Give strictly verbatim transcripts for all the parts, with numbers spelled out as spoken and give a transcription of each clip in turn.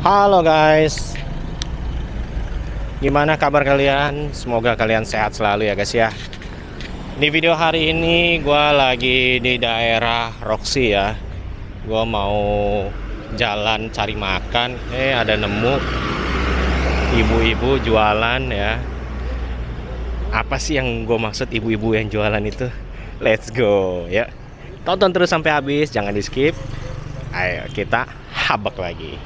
Halo guys, gimana kabar kalian? Semoga kalian sehat selalu ya guys ya. Di video hari ini gue lagi di daerah Roxy ya. Gue mau jalan cari makan. Eh ada nemu ibu-ibu jualan ya. Apa sih yang gue maksud ibu-ibu yang jualan itu? Let's go ya. Tonton terus sampai habis, jangan di skip. Ayo kita habak lagi.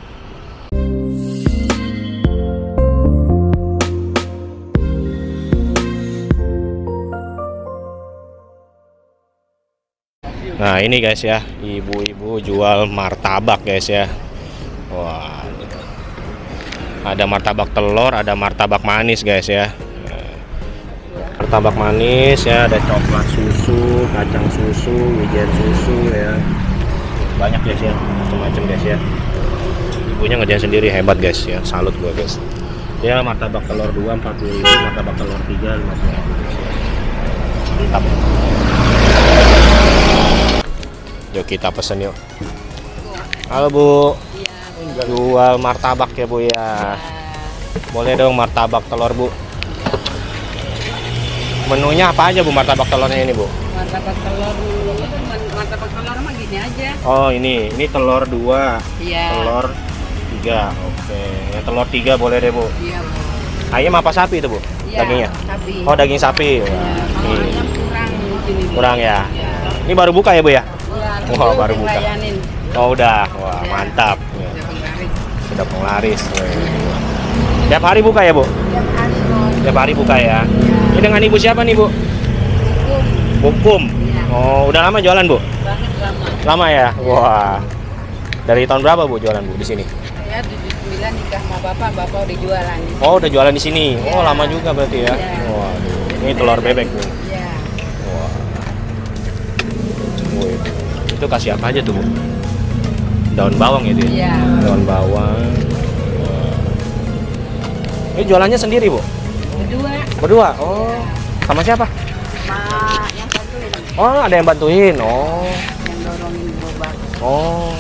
Nah ini guys ya, ibu-ibu jual martabak guys ya. Wah, ada martabak telur, ada martabak manis guys ya. Martabak manis ya, ada coklat susu, kacang susu, wijen susu ya. Banyak guys ya, macam-macam guys ya. Ibunya ngerjain sendiri, hebat guys ya, salut gua guys. Ya martabak telur dua empat puluh ribu, martabak telur tiga lima puluh ribu guys ya. Mantap. Yuk kita pesen yuk. Halo Bu. Iya. Jual martabak ya Bu ya. Ya. Boleh dong martabak telur Bu. Menunya apa aja Bu martabak telurnya ini Bu? Martabak telur, martabak telur mah gini aja. Oh ini, ini telur dua. Iya. Telur tiga. Oke. Yang telur tiga boleh deh Bu. Iya Bu. Ayam apa sapi itu Bu? Iya, dagingnya? Sapi. Oh daging sapi. Ya, kalau ayam kurang di sini. Kurang ya. Ya. Ini baru buka ya Bu ya? Ya, Wah baru buka. Layanin. Oh udah, wah Ya. mantap. Ya. Sudah penglaris. Sudah penglaris. Tiap hari buka ya Bu? Tiap hari Bos. Tiap hari buka ya. Ya. Ini dengan Ibu siapa nih Bu? Hukum. Bukum. Ya. Oh udah lama jualan Bu? Banget lama. Lama ya? Wah. Dari tahun berapa Bu jualan Bu di sini? Saya tujuh puluh sembilan nikah sama bapak, bapak udah jualan. Oh udah jualan di sini. Ya. Oh lama juga berarti ya. Ya. Wah. Ini telur bebek Bu. Iya. Wah. Wih. Itu kasih apa aja tuh Bu? Daun bawang itu ya? Iya. Daun bawang. Wah. Ini jualannya sendiri Bu? Berdua. Berdua? Oh. Sama siapa? Sama yang satu ini. Oh ada yang bantuin. Oh. Yang dorongin gerobak. Oh.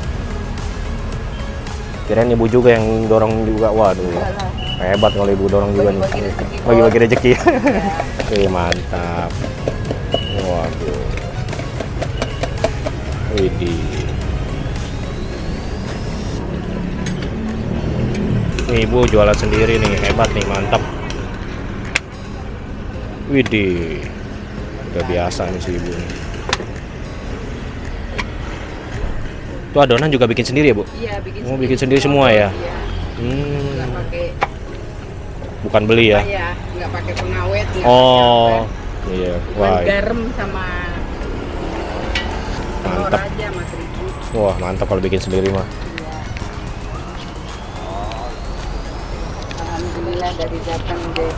Kirain Ibu juga yang dorong juga. Waduh. Enggak lah. Hebat kalau Ibu dorong juga nih. Bagi-bagi rezeki, Bos. Bagi-bagi rezeki. Ya. Wih, mantap. Waduh. Widih. Nih Ibu jualan sendiri nih, hebat nih, mantap. Widih. Udah biasa nih si Ibu nih. Itu adonan juga bikin sendiri ya Bu? Iya, bikin Oh, bikin sendiri semua ya? Iya. Hmm. Nggak pakai Bukan beli ya? ya, nggak pakai pengawet. Nggak Oh. pakai Iya. apa. Cuman Wah. garam sama telur Mantap. aja sama terigu. Wah, mantap kalau bikin sendiri mah. Iya. Alhamdulillah dari datang deh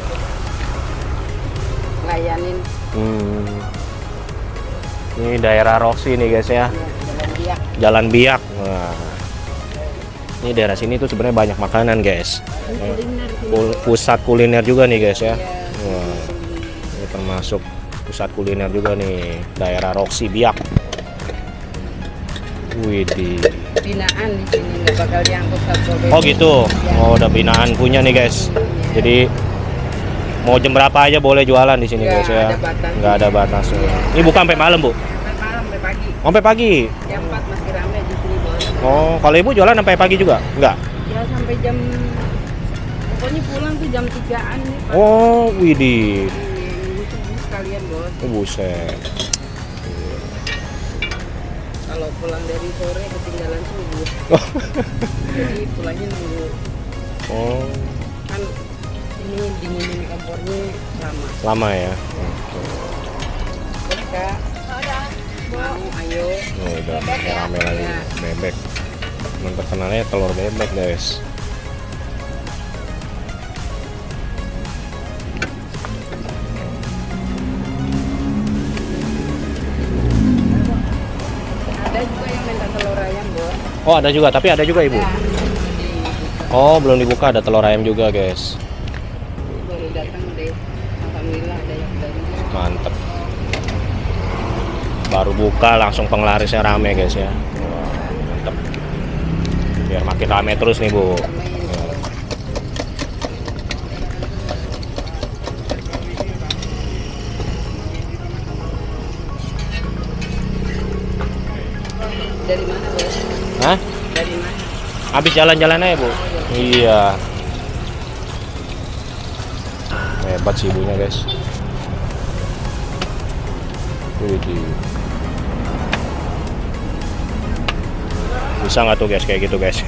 layanin. Hmm. Ini daerah Roxy nih guys ya. Ya, jalan dia. Jalan Biak. Wah. Ini daerah sini tuh sebenarnya banyak makanan guys. Ini Eh, kuliner sini. Pul- pusat kuliner juga nih guys ya. Iya. Wah. Ini termasuk pusat kuliner juga nih, daerah Roxy Biak. Widih. Binaan di sini nggak bakal diangkut Satpol P P. Oh gitu. Ya. Oh udah binaan punya nih guys. Jadi mau jam berapa aja boleh jualan di sini Nggak guys ya. ada batasnya. Nggak ada batasnya. Iya. Ini buka sampai malam Bu? Sampai malam sampai pagi. Sampai pagi. Jam empat masih ramai di sini Bos. Oh, kalau Ibu jualan sampai pagi juga? Enggak? Ya sampai jam pokoknya pulang tuh jam tigaan nih. Pak. Oh, widih. Minggu subuh sekalian Bos. Oh, buset. Kalau pulang dari sore ketinggalan subuh. Jadi pulangnya nunggu. Oh, Kan ini dinginin kompornya lama. lama ya. Terus Kak. Mau ayo. Oh, udah rame lagi Ya. bebek. Yang terkenalnya telur bebek, guys. Ada juga yang minta telur ayam Bos. Oh, ada juga, tapi ada juga Ibu. Ya. Oh, belum dibuka, ada telur ayam juga, guys. Baru datang deh. Alhamdulillah ada yang dari. Mantep. Baru buka langsung penglarisnya rame guys ya. Wah, mantep. biar makin rame terus nih Bu. Dari mana Bos? Hah? Dari mana? Habis jalan-jalan aja Bu. Iya. Hebat sih ibunya guys. Widih. Bisa nggak tuh guys kayak gitu guys?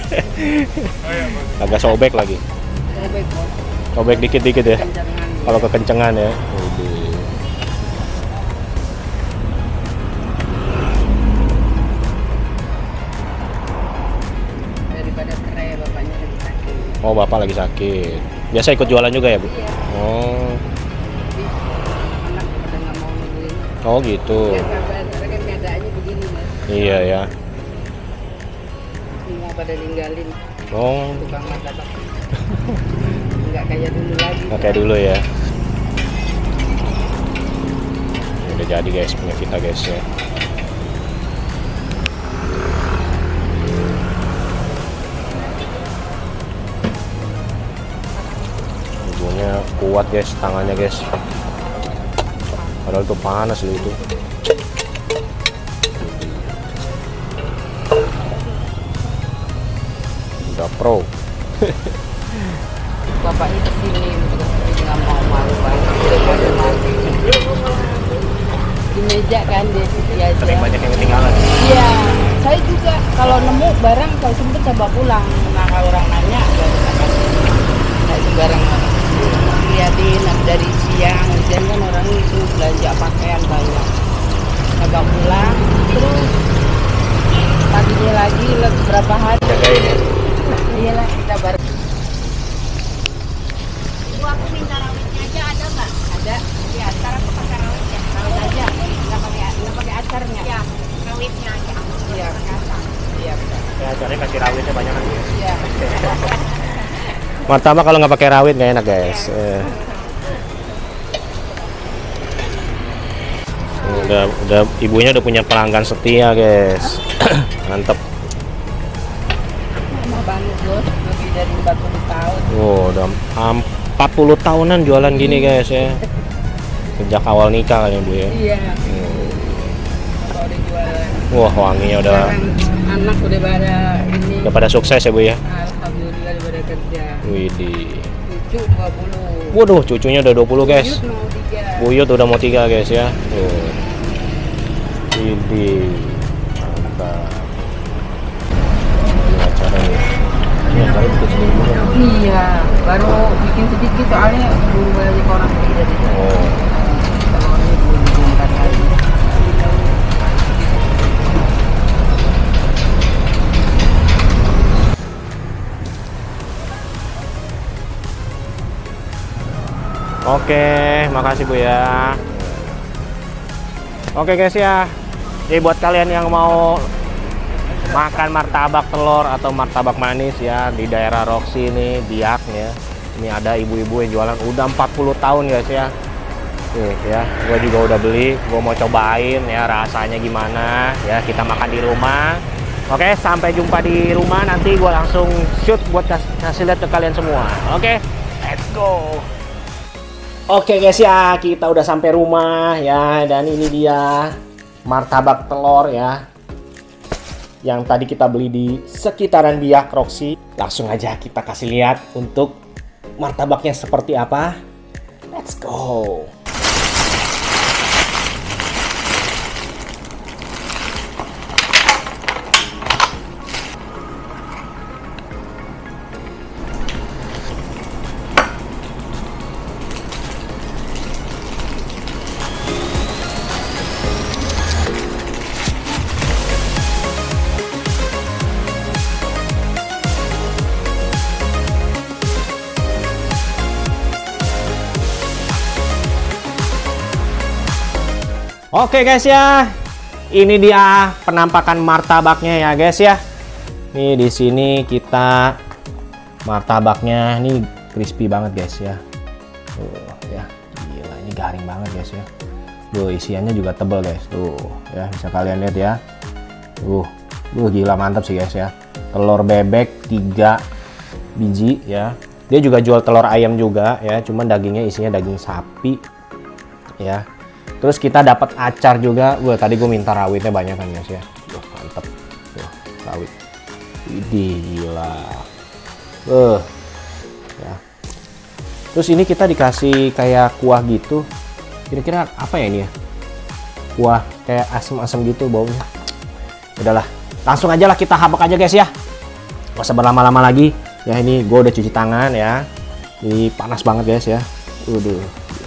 Agak sobek lagi. Sobek Bos. Sobek dikit-dikit ya. Kencangan. Kalau kekencengan ya. Widih. Daripada cerai bapaknya lagi sakit. Oh bapak lagi sakit. Biasa ikut jualan juga ya Bu? Iya. Oh. Anak pada nggak mau nungguin. Oh gitu. Ya sabar, karena kan keadaannya begini Mas. Iya ya. Semua pada ninggalin Oh. tukang martabak. Nggak kayak dulu lagi. Nggak kayak dulu ya. Ini udah jadi guys punya kita guys ya. Ibunya kuat guys tangannya guys. Padahal tuh panas loh itu. Udah pro. Bapaknya kesini udah sering nggak mau malu banget udah pada mati di meja kan dia situ aja. Sering banyak yang ketinggalan. Iya, saya juga kalau nemu barang kalau sempet coba pulang. Nah kalau orang nanya nggak bisa kasih, nggak sembarang liatin dari siang hujan kan orang itu belanja pakaian banyak. Coba pulang terus paginya lagi berapa hari. Jagain ya. Iyalah kita bareng. Aku minta rawitnya aja ada nggak? Ada. Ya, sekarang aku pakai rawitnya. Rawit aja, nggak pakai nggak pakai acarnya. Ya, rawitnya aja. Iya. Pakai acar. Iya. Ya caranya kasih rawitnya banyak kan. Iya. Martabak kalau nggak pakai rawit nggak enak guys. Eh. Udah udah ibunya udah punya pelanggan setia guys. Mantep. Lama banget Bos, lebih dari empat puluh tahun. Oh, udah empat puluh tahunan jualan gini guys ya. Sejak awal nikah kan ya Bu ya. Iya. Hmm. Kalau udah jualan. Wah wanginya udah Sekarang anak udah pada ini. udah pada sukses ya Bu ya. Alhamdulillah udah pada kerja. Widih. Cucu dua puluh. Waduh cucunya udah dua puluh guys. Buyut mau tiga. Buyut udah mau tiga guys ya. Tuh. Widih. Mantap. Ini acaranya. Ini acara bikin sendiri ya. Iya, baru bikin sedikit soalnya buru banyak orang beli dari sana. Oh. Kalau orangnya belum dibongkar lagi. Oke, makasih Bu ya. Oke guys ya. Jadi buat kalian yang mau makan martabak telur atau martabak manis ya di daerah Roxy ini, Biak ya. Ini ada ibu-ibu yang jualan udah empat puluh tahun guys ya. Tuh ya, gua juga udah beli, gua mau cobain ya rasanya gimana ya. Kita makan di rumah. Oke, sampai jumpa di rumah, nanti gua langsung shoot buat kasih lihat ke kalian semua. Oke, let's go. Oke guys ya, kita udah sampai rumah ya, dan ini dia martabak telur ya yang tadi kita beli di sekitaran Biak Roxy. Langsung aja kita kasih lihat untuk martabaknya seperti apa. Let's go. Oke guys ya, ini dia penampakan martabaknya ya guys ya. Nih di sini kita martabaknya ini crispy banget guys ya. Tuh ya, gila ini garing banget guys ya. Tuh isiannya juga tebel guys. Tuh ya bisa kalian lihat ya. Tuh, tuh gila mantap sih guys ya. telur bebek tiga biji ya. Dia juga jual telur ayam juga ya, cuman dagingnya isinya daging sapi ya. Terus kita dapat acar juga. Wah, tadi gue minta rawitnya banyak kan guys ya. Wah, mantep. Tuh, rawit. Widih, gila. Uh, ya. Terus ini kita dikasih kayak kuah gitu. Kira-kira apa ya ini ya? Kuah kayak asam-asam gitu baunya. Udahlah, langsung aja lah kita habak aja guys ya. Gak usah berlama-lama lagi. Ya ini gue udah cuci tangan ya. Ini panas banget guys ya. Waduh.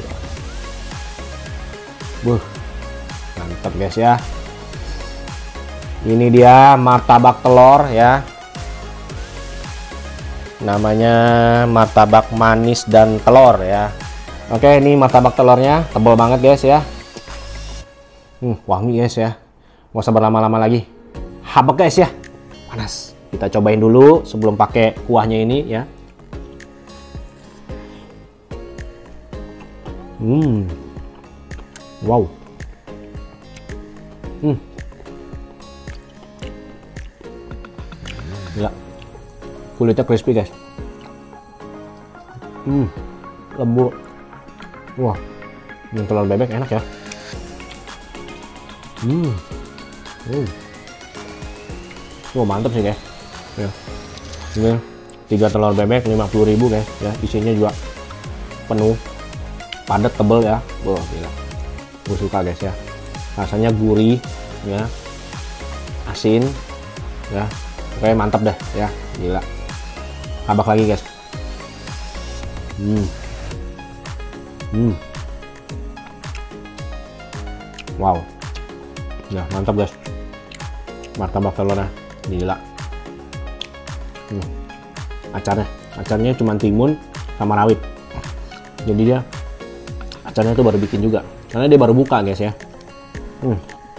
Buh, mantap guys ya. Ini dia martabak telur ya. Namanya martabak manis dan telur ya. Oke, ini martabak telurnya tebal banget guys ya. Hmm, wangi guys ya. Gak usah berlama-lama lagi. Habak guys ya. Panas. Kita cobain dulu sebelum pakai kuahnya ini ya. Hmm. Wow. Hmm. Gila. Kulitnya crispy guys. Hmm. Lembut. Wah. Ini telur bebek enak ya. Hmm. Hmm. Wah, mantep sih guys. Ya. Ini tiga telur bebek lima puluh ribu guys ya. Isinya juga penuh. Padat, tebel ya. Wah, gila. Gue suka guys ya, rasanya gurih ya, asin ya, oke mantap deh ya, gila. Habak lagi guys. Hmm. Hmm. Wow ya, mantap guys, martabak telurnya gila. Hmm. Acarnya acarnya cuma timun sama rawit, jadi dia acarnya tuh baru bikin juga karena dia baru buka guys ya. Hmm.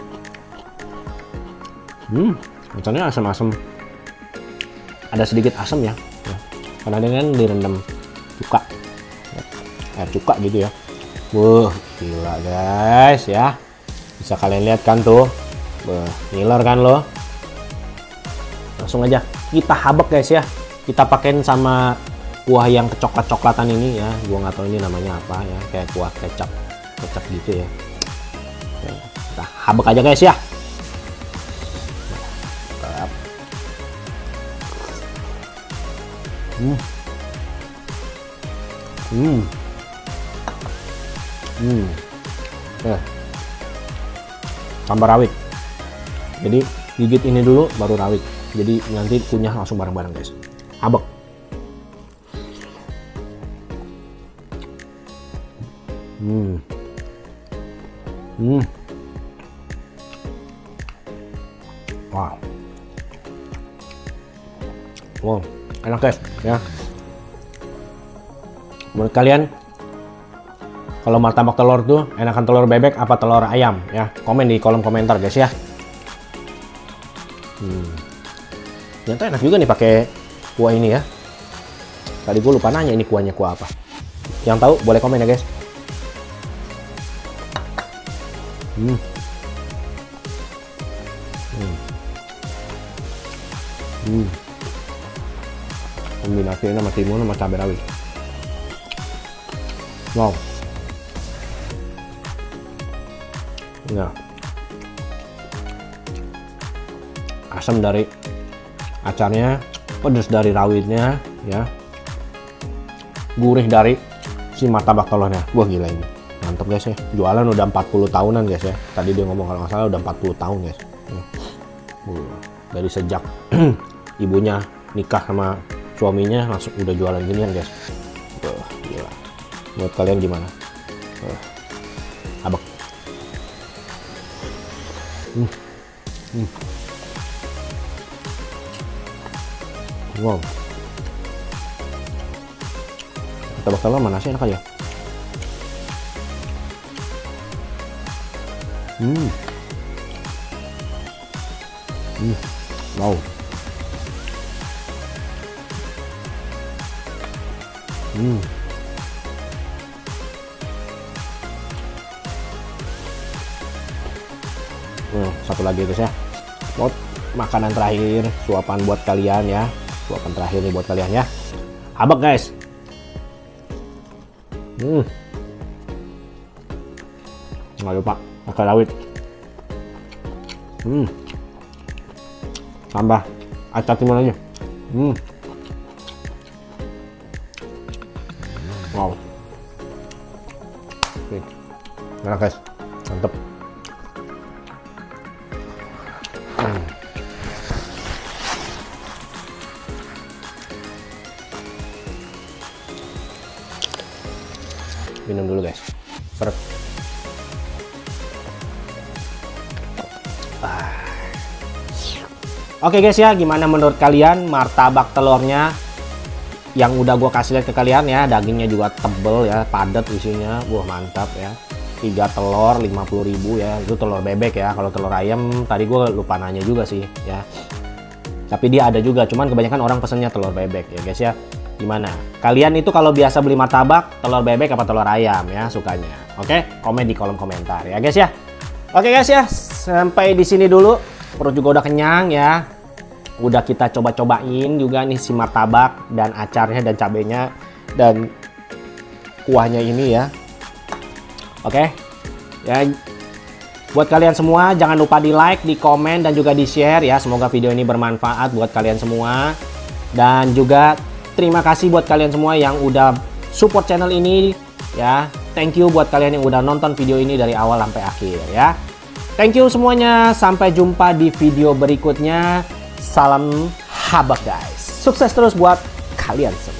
Hmm, acarnya asam-asam. Ada sedikit asam ya. ya. Karena dia kan direndam cuka. Air cuka gitu ya. Wah, gila guys ya. Bisa kalian lihat kan tuh. Wah, ngiler kan lo. Langsung aja kita habek guys ya. Kita pakein sama kuah yang kecoklat-coklatan ini ya. Gua nggak tahu ini namanya apa ya. Kayak kuah kecap. Kecap gitu ya. Oke, kita habek aja guys ya. Hmm. Hmm. Hmm. Eh. Tambah rawit. Jadi gigit ini dulu baru rawit. Jadi nanti kunyah langsung bareng-bareng guys. Habek. Hmm. Hmm. Wow. Wow, enak guys ya. Menurut kalian kalau martabak telur tuh enakan telur bebek apa telur ayam ya? Komen di kolom komentar guys ya. Hmm. Ternyata enak juga nih pakai kuah ini ya. Tadi gue lupa nanya ini kuahnya kuah apa. Yang tahu boleh komen ya guys. Hmm. Hmm. Hmm. Kombinasinya sama timun sama cabai rawit. Wow. Nah. Asam dari acarnya, pedas dari rawitnya ya. Gurih dari si martabak telurnya. Wah, gila ini. Mantap guys ya. Jualan udah empat puluh tahunan guys ya. Tadi dia ngomong kalau nggak salah udah empat puluh tahun guys. Uh, dari sejak ibunya nikah sama suaminya langsung udah jualan ginian guys. Uh, gila. Menurut kalian gimana? Uh, habek. Hmm. Hmm. Wow. Martabak telur mana sih enak aja. Hmm. Hmm. Wow. Hmm. Hmm, satu lagi guys ya. Buat makanan terakhir, suapan buat kalian ya. Suapan terakhir nih buat kalian ya. Habak guys. Hmm. Nggak lupa pakai rawit. Hmm. Tambah acar timun aja. Hmm. Wow. Oke. Enak guys. Mantep. Hmm. Minum dulu guys. Seret. Ah. Oke guys ya, gimana menurut kalian martabak telurnya yang udah gue kasih lihat ke kalian ya? Dagingnya juga tebel ya, padat isinya. Wah mantap ya. Tiga telur lima puluh ribu ya. Itu telur bebek ya. Kalau telur ayam tadi gue lupa nanya juga sih ya. Tapi dia ada juga, cuman kebanyakan orang pesennya telur bebek ya guys ya. Gimana? Kalian itu kalau biasa beli martabak, telur bebek apa telur ayam ya sukanya? Oke, komen di kolom komentar ya guys ya. Oke guys ya, sampai di sini dulu. Perut juga udah kenyang ya. Udah kita coba-cobain juga nih si martabak dan acarnya dan cabenya dan kuahnya ini ya. Oke. Ya. Buat kalian semua jangan lupa di like, di komen dan juga di share ya. Semoga video ini bermanfaat buat kalian semua. Dan juga terima kasih buat kalian semua yang udah support channel ini ya. Thank you buat kalian yang udah nonton video ini dari awal sampai akhir ya. Thank you semuanya. Sampai jumpa di video berikutnya. Salam habak guys. Sukses terus buat kalian semua.